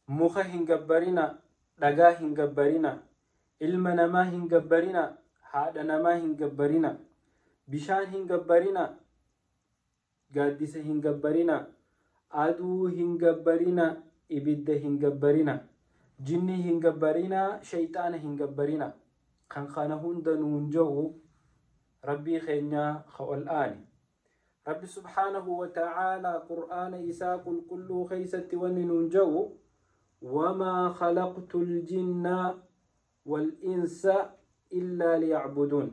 muka hin gabbarina, dhagaa hin gabbarina, ilma namaa hin gabbarina, haadha namaa hin gabbarina, bishaan hin gabbarina, gaaddisa hin gabbarina, aduu hin gabbarina, ibidda hin gabbarina, jinni hin gabbarina, shayxaana hin gabbarina. kan kana hunda nuun jedhu rabbii keenya ol'aani. rabbi subhaanahu wa ta'aalaa qur'aana isaa qulqulluu keeysatti wanni nuun jedhu wamaa khalaqtu ljinna wal'insa illaa liyacbuduun,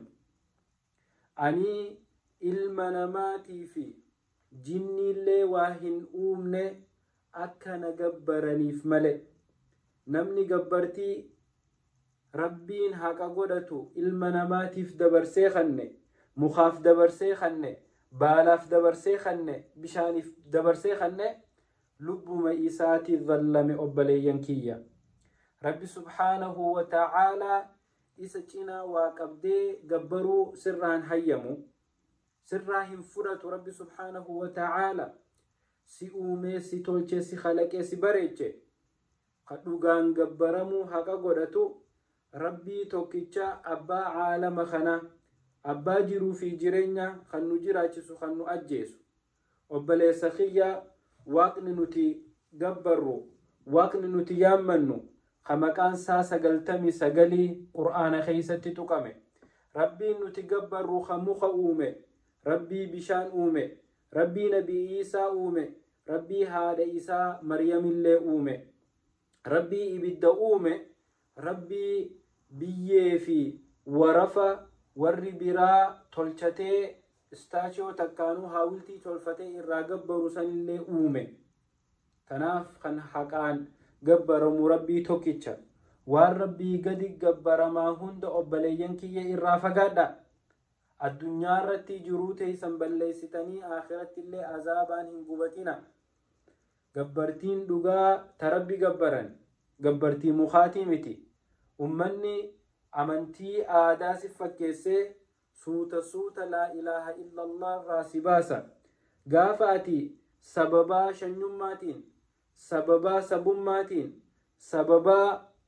ani ilma namaatii fi jinniillee waa hin uumne akka na gabbaraniif male. namni gabbartii rabbiin haqa godhatu ilma namaatiif dabarsee kanne, mukaaf dabarsee kanne, baalaaf dabarsee kanne, bishaaniif dabarsee kanne, lubbuma isaatiif dhallame obboleeyyan kiyya. rabbi subhaanahu wa ta'aalaa isa cinaa waa qabdee gabbaruu sirraan hayyamu, sirraa hin fudhatu. rabbi subhaanahu wa ta'aalaa si uumee, si tolchee, si khalaqee, si bareeche. ka dhugaan gabbaramuu haqa godhatu rabbii tokkicha abbaa caalama kana, abbaa jiruu fi jireenya, kan nu jiraachisu, kan nu ajjeesu. obboleessa kiyya, waaqni nuti gabbarru, waaqni nuti yaammannu ka maqaan isaa 99 qur'aana keeysatti tuqame. rabbiin nuti gabbarru ka muka uume, rabbii bishaan uume, rabbii nabii Iisaa uume, rabbii haadha isaa maryamillee uume, rabbii ibidda uume, rabbii biyyee fi warafa warri biraa tolchatee istaachoo takkaanuu haawultii tolfatee irraa gabbaru sanillee uume. kanaaf kan haqaan gabbaramu rabbii tokkicha. waan rabbii gadi gabbaramaa hunda obboleeyyan kiyya irraa fagaadha. addunyaa irratti jiruu teeysan balleessitanii aakiratti illee azaabaan hin gubatina. gabbartiin dhugaa ta rabbi gabbaran gabbartii mukaatii miti. ummanni amantii aadaa si fakkeessee suuta laa ilaaha illallah irraa si baasa. gaafa ati sababaa shanyummaatiin, sababaa sabummaatiin, sababaa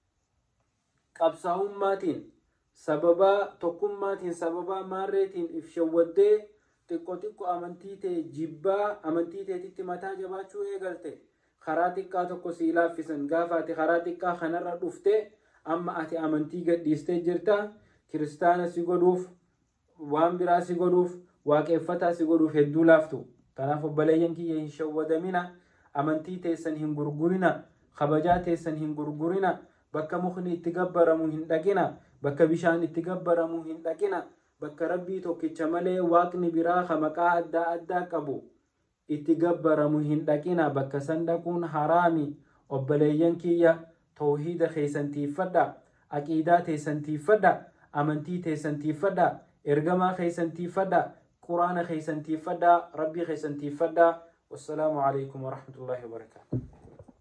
qabsaa'ummaatiin, sababaa tokkummaatiin, sababaa maarreetiin if shawwaddee xiqqo amantii tee jibbaa, amantii teetitti mataa jabaachuu eegalte, karaa xiqqaa tokko sii laaffisan. gaafa ati karaa xiqqaa kanarra dhufte amma ati amantii gadhiistee jirta. kiristaana si godhuuf, waan biraa si godhuuf, waaqeffataa si godhuuf hedduu laaftu. kanaaf obboleeyyan kiyya hin shawwadamina, amantii teessan hin gurgurina, kabajaa teessan hin gurgurina, bakka mukni itti gabbaramu hin dhaqina, bakka bishaan itti gabbaramu hin dhaqina, bakka rabbii tokkicha malee waaqni biraa ka maqaa adda addaa qabu itti gabbaramu hin dhaqina. bakka san dhaquun haraami. obboleeyyan kiyya tawhiida keeysantiiffadha, aqiidaa teessantiiffadha, amantii teessantiiffadha, ergamaa keeysantiiffadha, quraana keeysantiiffadha, rabbii keeysantiiffadha. wassalaamu alaykum warahmatullaahi wabarakaatu.